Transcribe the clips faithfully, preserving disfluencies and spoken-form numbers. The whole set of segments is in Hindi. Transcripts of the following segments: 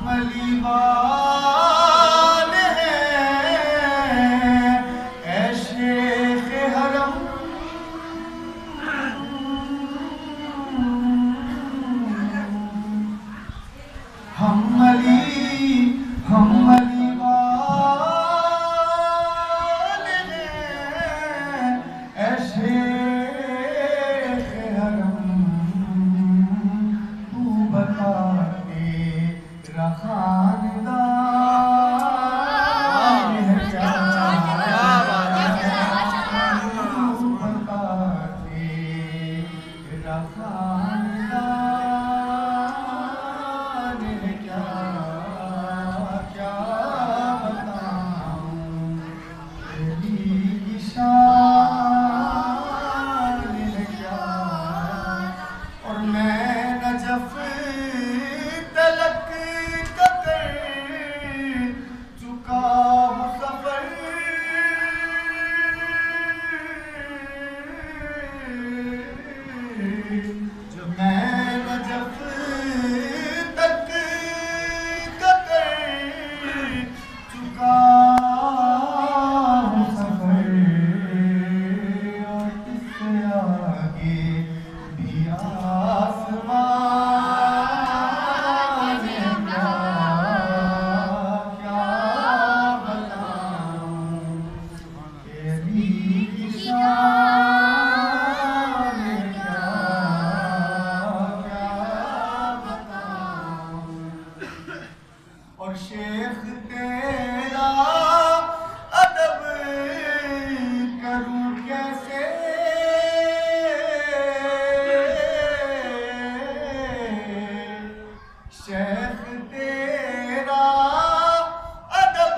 मलीवाल हैं ऐ शेख हरम। हम मली हम मलीवाल हैं ऐ शेख हरम। तू बता तेरा खानदान है क्या? तू बता तेरा खानदान है क्या? क्या बताऊं तेरी शान है क्या? और मैं नजफ तलक का कर चुका हूँ सफर। जो मैं नजफ तक का कर चुका हूँ सफर। और इससे आगे भी आसमान है क्या? क्या बताऊं तेरी शान है क्या? क्या बताऊं। और शेख तेरा अदब करूं कैसे? शेख तेरा अदब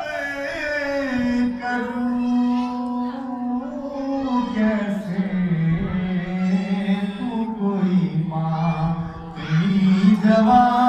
करूं कैसे? तू कोई माँ तेरी जवान